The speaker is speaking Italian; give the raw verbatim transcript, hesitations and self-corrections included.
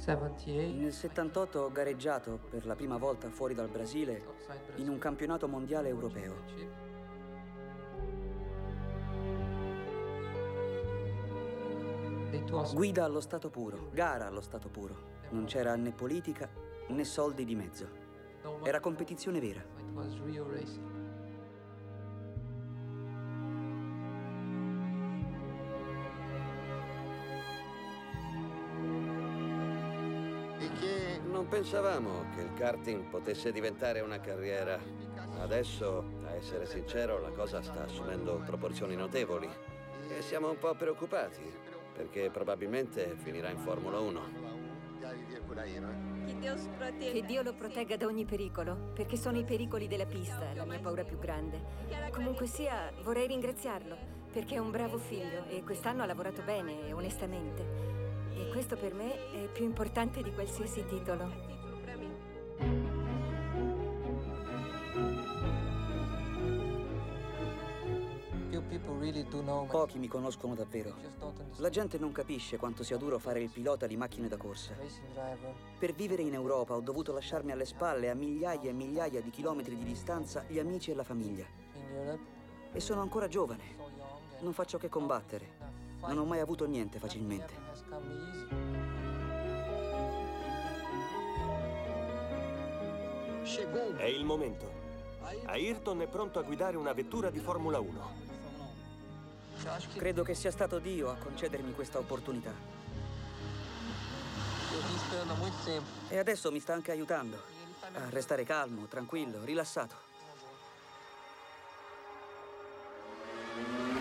Nel settantotto ho gareggiato per la prima volta fuori dal Brasile in un campionato mondiale europeo. Guida allo stato puro, gara allo stato puro. Non c'era né politica né soldi di mezzo. Era competizione vera. Non pensavamo che il karting potesse diventare una carriera. Adesso, a essere sincero, la cosa sta assumendo proporzioni notevoli. E siamo un po' preoccupati, perché probabilmente finirà in Formula uno. Che Dio lo protegga da ogni pericolo, perché sono i pericoli della pista la mia paura più grande. Comunque sia, vorrei ringraziarlo, perché è un bravo figlio e quest'anno ha lavorato bene e onestamente. E questo per me è più importante di qualsiasi titolo. Pochi mi conoscono davvero. La gente non capisce quanto sia duro fare il pilota di macchine da corsa. Per vivere in Europa ho dovuto lasciarmi alle spalle, a migliaia e migliaia di chilometri di distanza, gli amici e la famiglia. E sono ancora giovane. Non faccio che combattere. Non ho mai avuto niente facilmente. È il momento. Ayrton è pronto a guidare una vettura di Formula uno. Credo che sia stato Dio a concedermi questa opportunità. E adesso mi sta anche aiutando a restare calmo, tranquillo, rilassato.